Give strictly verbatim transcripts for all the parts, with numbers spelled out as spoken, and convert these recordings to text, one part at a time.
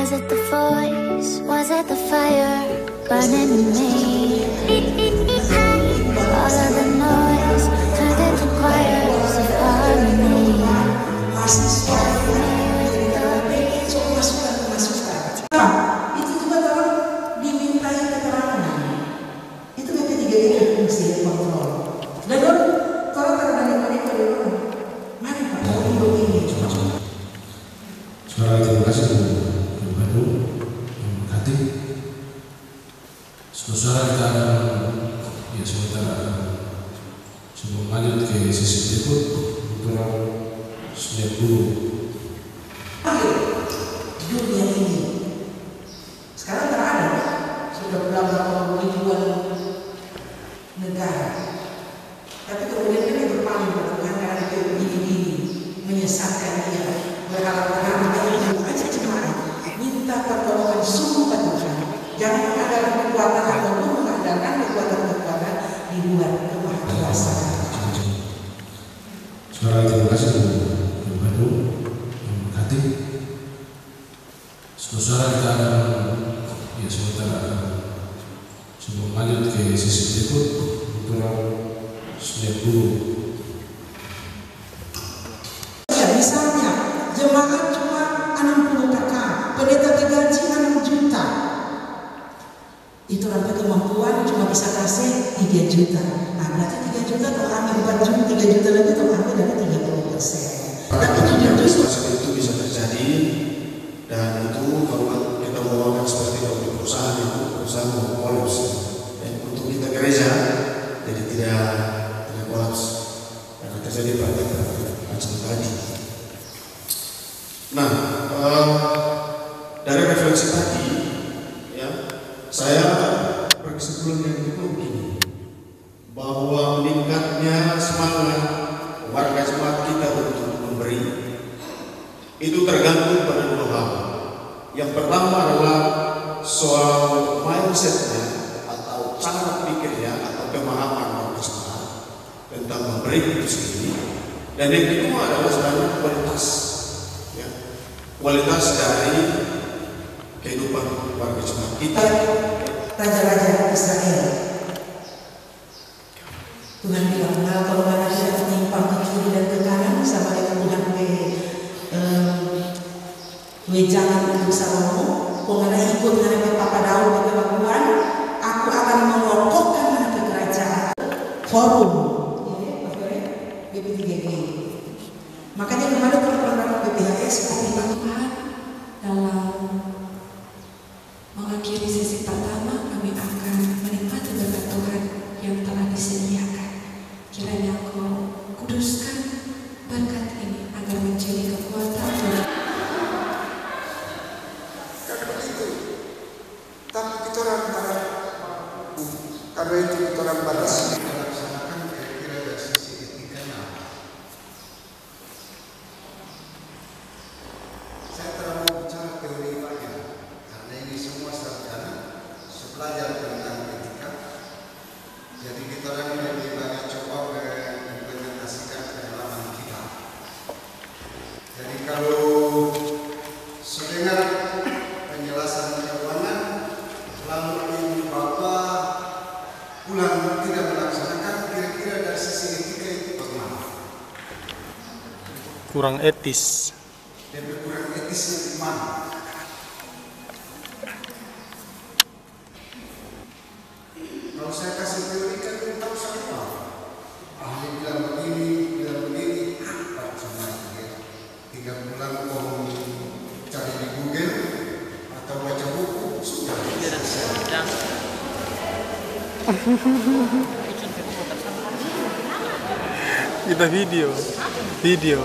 Was it the voice? Was it the fire burning in me? All of the noise turned into choirs of harmony. Itu juga kalau dimintai keterangan, itu B P tiga G fungsi kontrol. Dan kalau terhadap mereka dulu, mari Pak, mau begini. Saudara, terima kasih Bu Bandung yang berkati. Saudara, kita akan ya sementara sebelum lanjut ke sesi berikut untuk sembilan puluh. Dunia ini sekarang terada sudah berapa ribuan negara, tapi kemudian ini berpaling ke Tuhan karena itu begini-begini menyesatkan dia, berharap-harap dia aja jemaat minta pertolongan sungguh ke Tuhan, jangan mengandalkan kekuatan atau mengandalkan kekuatan-kekuatan di luar kemahakuasaan. Saudara, terima kasih Bu Bandung yang berkati. Saudara, kita akan ya sementara sebelum lanjut ke sesi berikut untuk sembilan puluh. Ya, misalnya jemaat cuma enam puluh K K, pendeta digaji enam juta, itu nanti kemampuan cuma bisa kasih tiga juta. Nah berarti tiga juta kalau ambil empat juta, tiga juta lebih kalau ambil dari tiga puluh persen. Tapi justru itu bisa terjadi. Dan itu kalau kita bawakan seperti kalau di perusahaan itu perusahaan mau kolaps, dan untuk kita gereja jadi tidak tidak kolaps karena terjadi praktek-praktek macam tadi. Nah, eh, dari refleksi tadi, ya, saya berkesimpulan yang itu begini, bahwa meningkatnya semangat warga jemaat kita untuk memberi itu tergantung pada dua hal. Yang pertama adalah soal mindsetnya atau cara pikirnya atau pemahaman warga jemaat tentang memberi itu sendiri. Dan yang kedua adalah sebenarnya kualitas, ya, kualitas dari kehidupan warga jemaat kita. Raja-raja Israel, Tuhan bilang, nah, kalau mana tidak menyimpang ke kiri dan ke kanan sama dengan Tuhan ke wejangan untuk Salomo, pengenai ikut dengan Papa Daud di kelakuan, aku akan mengokohkan mana kerajaan forum B P tiga G. Makanya kemarin program B P H S seperti Tuhan, dalam mengakhiri sesi pertama kami akan menikmati berkat Tuhan yang telah disediakan. Kiranya Kau kuduskan berkat ini agar menjadi kekuatan dan tapi kita orang barat, karena itu kita orang barat dilaksanakan kira-kira dari sisi etikanya. Saya tidak mau bicara teori banyak, karena ini semua sarjana belajar tentang etika. Jadi kita orang ini lebih banyak coba mengimplementasikan pengalaman kita. Jadi kalau sedengar penjelasan keuangan lalu ini Bapak pulang tidak melaksanakan, kira-kira dari sisi etika itu bagaimana? Kurang etis. Dan kurang etisnya di mana? Kalau saya kasih teori kan belum tahu siapa. Ahli bilang begini, bilang begini, Pak cuma tiga bulan mau cari di Google atau baca buku sudah. Kita video, video.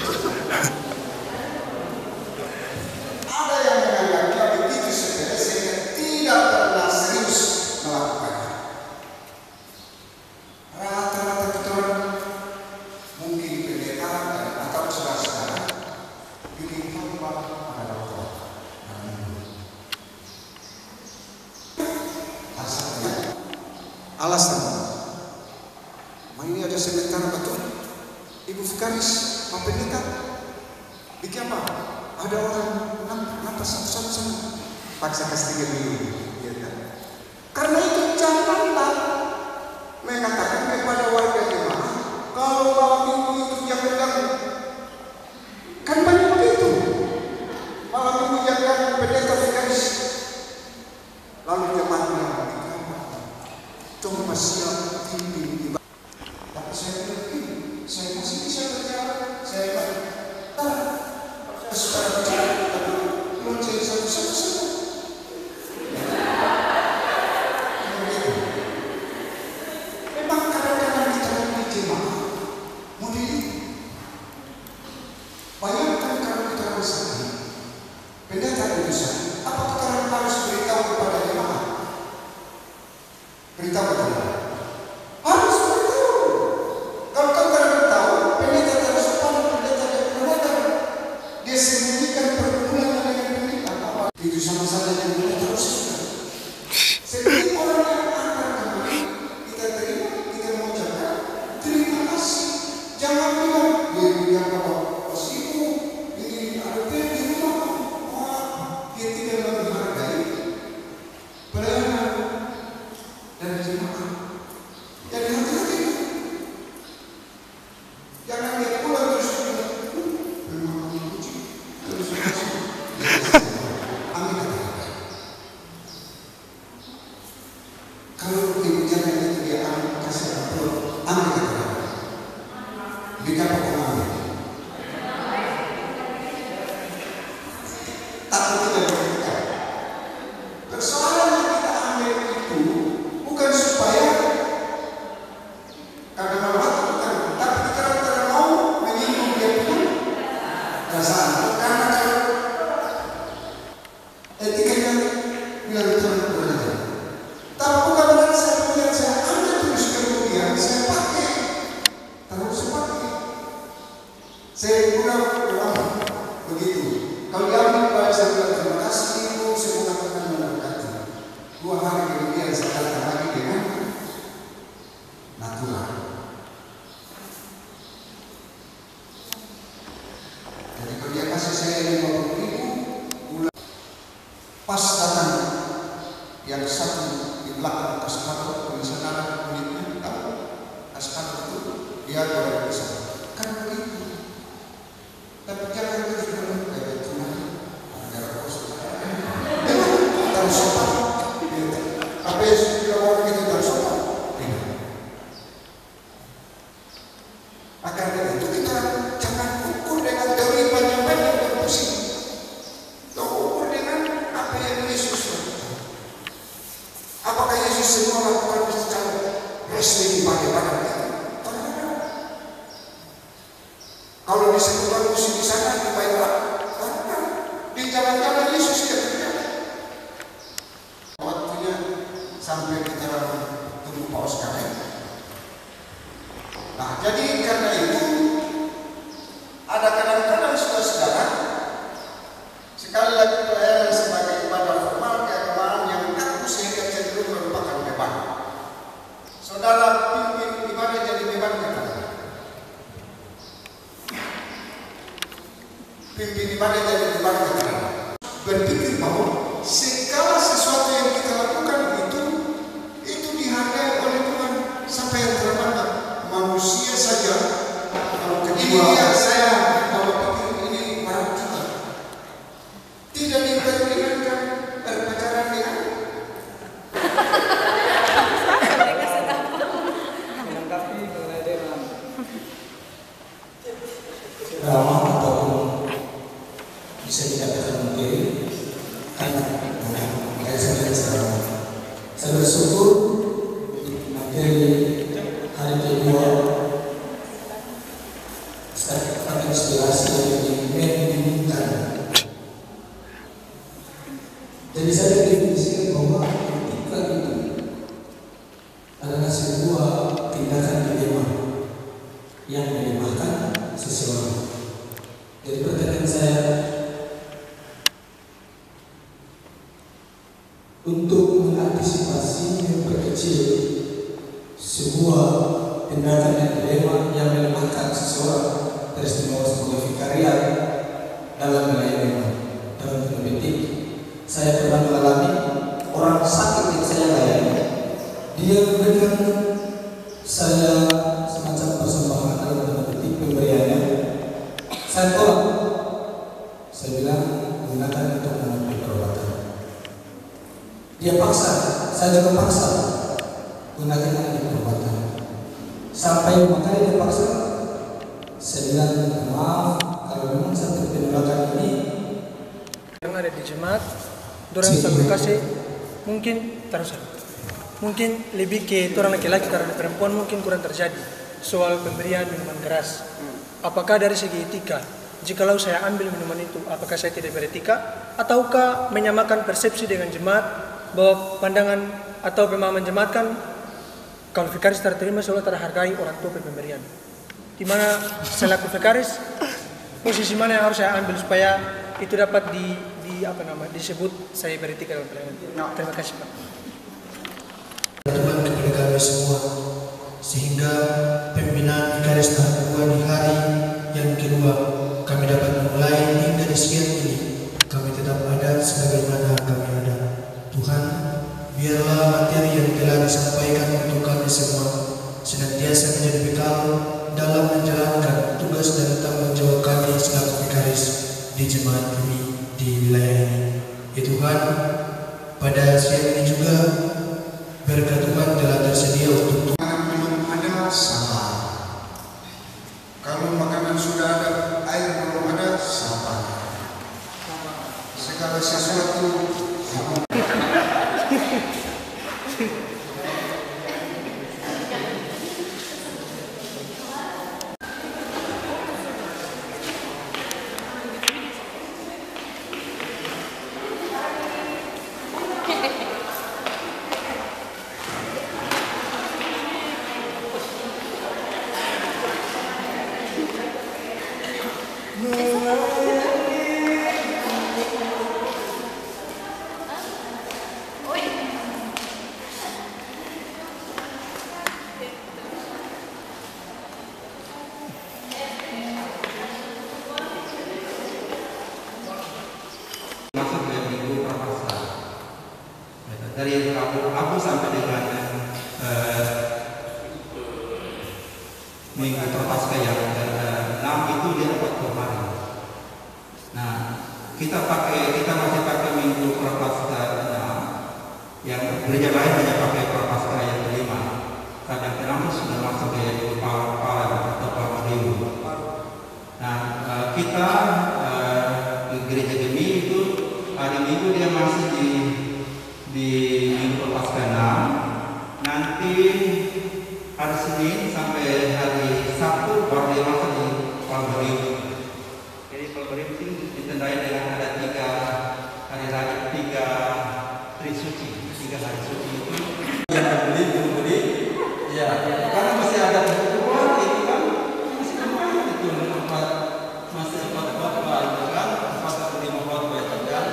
Ada yang menganggapnya begitu sepele sehingga tidak pernah serius melakukannya. Rata-rata kita orang mungkin pendeta atau saudara-saudara bikin khotbah pada dokter. Alasan, "Ma, ini ada sementara betul. Ibu Vikaris, Pak Pendeta, bikin apa? Ada orang nampak satu-satu sama paksa kasih dulu, ya kan? Karena itu janganlah mengatakan kepada warga jemaah kalau malam minggu itu jangan ganggu. Kan banyak begitu. Malam minggu jangan ganggu pendeta vikaris. Lalu jemaahnya cuma siap tinggi. Tapi saya bilang ini, saya masih bisa berjalan. Saya bilang, tak, sekarang berjalan, tapi belum jadi satu-satu. Memang kadang-kadang kita di jemaah, mungkin bayangkan kalau kita bersama, pendeta berusaha, apa kita harus beritahu kepada jemaah? Beritahu kepada harus beritahu. Kalau kau tidak beritahu, pendeta harus pada pendeta yang berbeda. Dia sembunyikan pergumulan dengan pendeta. Itu sama saja dengan pendeta harus suka. Setiap orang yang akan kembali, kita terima, kita mengucapkan terima kasih. Jangan bilang dia bilang bahwa positif ini ada di rumah. Wah, dia tidak menghargai pelayanan dari jemaah. Jadi hati-hati. Jangan dia pulang terus bilang, memang kamu puji. Terus kasih. Amin kata. Kalau ibu jangan itu dia amin kasih apa? Amin kata. Bika apa amin? Takut tidak berkata. Persoalan yang kita ambil itu bukan supaya karena malu bukan, tapi kita tidak mau menyinggung dia pun perasaan. Karena kalau etikanya bilang terang berbeda. Tapi bukan berarti saya melihat saya ambil terus kemudian saya pakai, terus saya pakai. Saya guna doa begitu. Kalau diambil saya bilang terima kasih ibu, saya mengatakan memberkati. Dua hari kemudian saya datang lagi dengan natural. Jadi kalau dia kasih saya lima puluh ribu, bulan pas datang yang satu di belakang aspal tulisan kulitnya tahu aspal itu dia boleh bisa kan begitu. Tapi jangan terus bilang kayak Tuhan agar kos harus sopan. Apa yang sudah orang itu harus sopan? Tidak. Akan itu kita jangan ukur dengan teori banyak-banyak dan pusing. Kita ukur dengan apa yang Yesus lakukan. Apakah Yesus semua lakukan secara resmi di bagian-bagian itu? Kalau disebutkan musuh di sana di baiklah, karena di jalan-jalan Yesus dia terjadi. Waktunya sampai kita tunggu paus kami. Nah, jadi karena itu ada kadang-kadang saudara-saudara sekali lagi pelayanan sebagai ibadah formal keagamaan yang kaku sehingga cenderung merupakan beban. Saudara pimpin ibadah jadi beban kita. Pimpin ibadah jadi beban kita. Berpikir bahwa segala sesuatu yang kita lakukan itu itu dihargai oleh Tuhan sampai yang terbatas. Manusia saja kalau kedua saya kalau pikir ini barang kita tidak diperkenankan berpacaran dengan ramah ataupun bisa dikatakan mungkin karena kayak saya sekarang saya bersyukur materi hari kedua saya dapat inspirasi yang diinginkan. Jadi saya definisikan bahwa etika itu adalah sebuah tindakan dilema yang melemahkan seseorang. Jadi pertanyaan saya, untuk mengantisipasi memperkecil sebuah tindakan yang dilema yang melemahkan seseorang, teristimewa sebagai vikariat dalam melayani dalam politik, saya pernah mengalami orang sakit yang saya layani, dia memberikan saya semacam persembahan dalam tanda petik pemberiannya. Saya tolak. Saya bilang gunakan untuk mengambil perawatan. Dia paksa, saya juga paksa gunakan untuk perawatan. Sampai makanya dia paksa, saya bilang maaf kalau memang satu penolakan ini yang ada di jemaat, orang satu kasih mungkin terus mungkin lebih ke orang laki-laki karena perempuan mungkin kurang terjadi soal pemberian minuman keras. Apakah dari segi etika, jikalau saya ambil minuman itu, apakah saya tidak beretika, ataukah menyamakan persepsi dengan jemaat bahwa pandangan atau pemahaman jemaat kan kalau vikaris terterima selalu terhargai orang tua pemberian. Di mana selaku vikaris posisi mana yang harus saya ambil supaya itu dapat di, di apa nama disebut saya beretika dalam pelayanan. Terima kasih Pak. Tuhan kepada kami semua sehingga pembinaan vikaris tahap dua di hari yang kedua kami dapat memulai hingga di siang ini kami tetap ada sebagaimana kami ada. Tuhan, biarlah materi yang telah disampaikan untuk kami semua senantiasa menjadi bekal dalam menjalankan tugas dan tanggung jawab kami selaku vikaris di jemaat ini di wilayah ini. Ya Tuhan, pada siang ini juga berkat Tuhan telah tersedia untuk Makanan belum ada sabar. Kalau makanan sudah ada, air belum ada sabar. Segala sesuatu dari Rabu, Rabu sampai dengan uh, minggu Prapaskah yang enam itu dia dapat kemarin. Nah, kita pakai kita masih pakai minggu Prapaskah enam, yang gereja lain hanya pakai Prapaskah yang kelima. Kadang kadang sudah masuk ke Pala atau Palmadiu. Nah, uh, kita uh, di gereja Gemi itu hari Minggu dia masih di di minggu Prapaskah enam. Nanti hari Senin sampai hari Sabtu baru dia masuk di Palmadiu. Jadi Palmadiu itu ditandai dengan ada tiga hari raya, tiga trisuci, tiga hari suci itu. Yang beli belum beli, ya karena masih ada kebutuhan itu kan masih lumayan itu empat masih empat khotbah itu kan empat atau lima khotbah itu kan.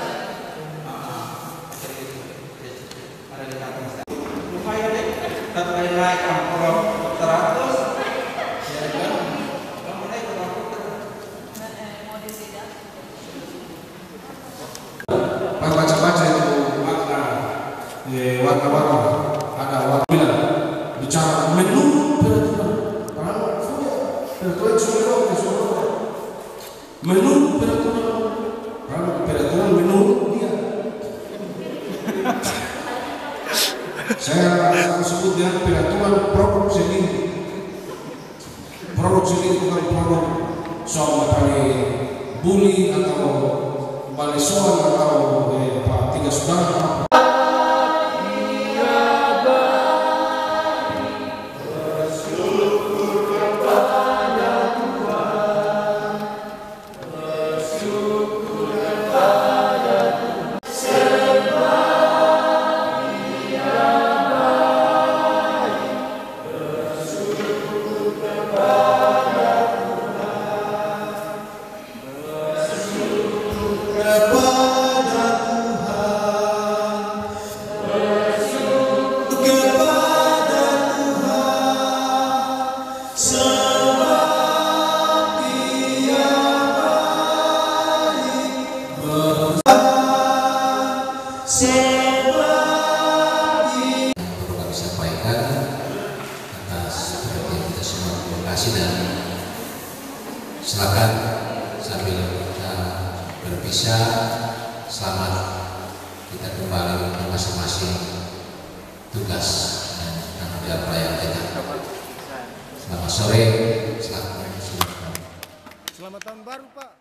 Ada di atas. Lumayan deh. Satu kali naik amplop seratus, ya kan? Kamu naik berapa? baca-baca itu makna ya, warna-warna ada warna bicara menu peraturan peraturan sudah sudah menu peraturan peraturan menu dia saya akan sebut dengan peraturan produk sendiri produk sendiri bukan produk soal dari bully atau baleson atau eh, apa, tiga saudara. kepada Tuhan. sebagi. Perlu kami sampaikan atas perhatian kita semua, terima kasih, dan silakan sambil kita berpisah, selamat kita kembali ke masing-masing tugas dan tanggung jawab pelayan kita. Selamat sore, selamat Selamat tahun baru, Pak.